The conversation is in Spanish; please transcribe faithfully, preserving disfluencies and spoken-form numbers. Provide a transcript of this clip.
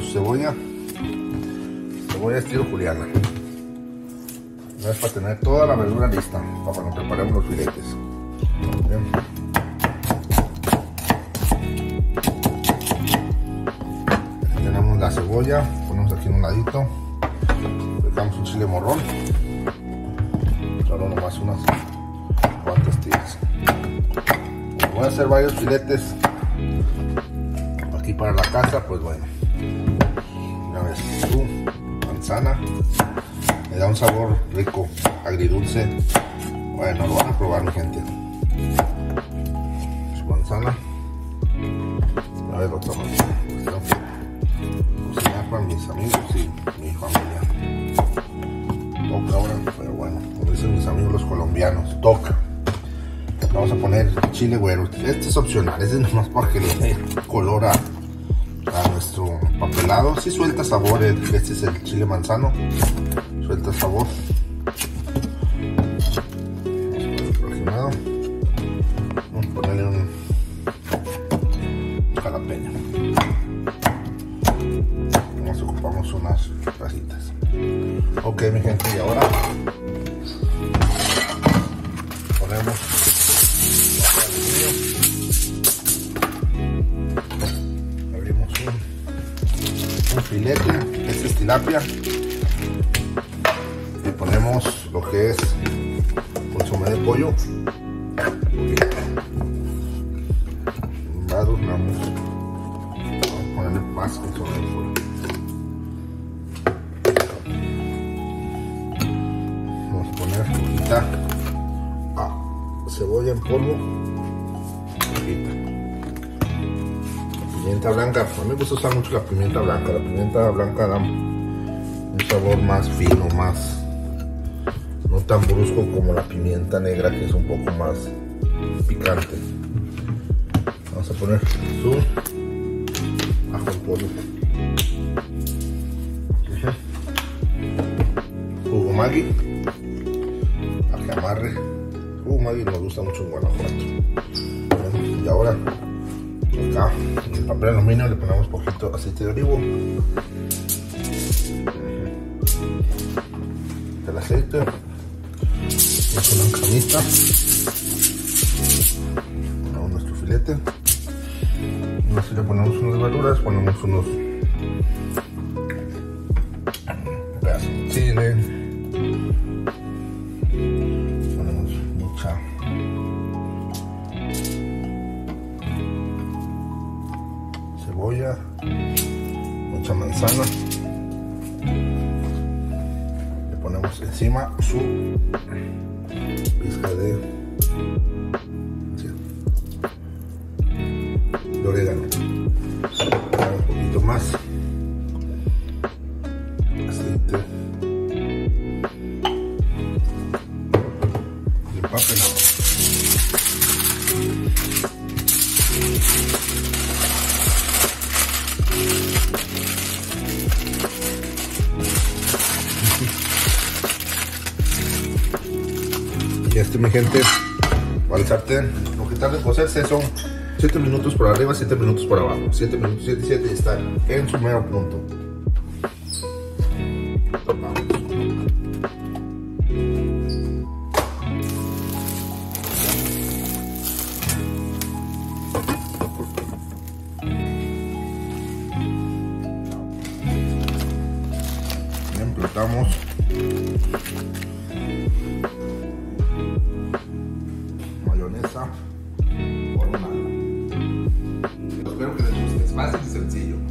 su cebolla, cebolla estilo juliana. No es para tener toda la verdura lista para cuando preparemos los filetes. Bien. Aquí tenemos la cebolla, ponemos aquí en un ladito, dejamos un chile morrón, solo nomás unas cuantas tiras. Voy a hacer varios filetes aquí para la casa, pues bueno, una vez su manzana le da un sabor rico, agridulce. Bueno, lo van a probar, mi gente. Su manzana, a ver otra manzana. Cocinar para mis amigos y mi familia. Toca ahora, pero bueno, como dicen mis amigos los colombianos, toca. Vamos a poner chile güero. Este es opcional, este es nomás para que le dé color a, a nuestro papelado. Si sí suelta sabor, este es el chile manzano, suelta sabor. Vamos a ponerle un jalapeño. Nos ocupamos unas rajitas. Ok, mi gente, y ahora ponemos abrimos un, un filete, este es tilapia, y ponemos lo que es consomé de pollo. Adornamos, vamos a ponerle más consomé de pollo. Vamos a poner poquita ah, cebolla en polvo, poquita pimienta blanca. A mí me gusta usar mucho la pimienta blanca. La pimienta blanca da un sabor más fino, más no tan brusco como la pimienta negra, que es un poco más picante. Vamos a poner su ajo en polvo, jugo Maggi, para que amarre. Jugo Maggi nos gusta mucho en Guanajuato. Y ahora acá en el papel aluminio le ponemos poquito aceite de olivo. El aceite es una camita, ponemos nuestro filete y así le ponemos unas verduras, ponemos unos pedazos de chile, ponemos mucha cebolla, mucha manzana, le ponemos encima su pizca de, sí, de orégano, un poquito más aceite y empapelado. Y este, mi gente, para el sartén, lo que tarda en cocerse son siete minutos por arriba, siete minutos por abajo. siete minutos, siete, siete y está en su mero punto. Tocamos. Bien, plantamos. Mayonesa por un lado. Espero que les guste, es fácil y sencillo.